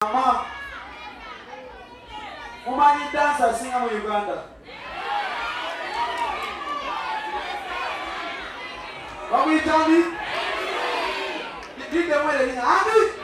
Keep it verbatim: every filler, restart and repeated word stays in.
Mama, woman dancer singer in Uganda. What will you tell me? Did the wedding, Andy?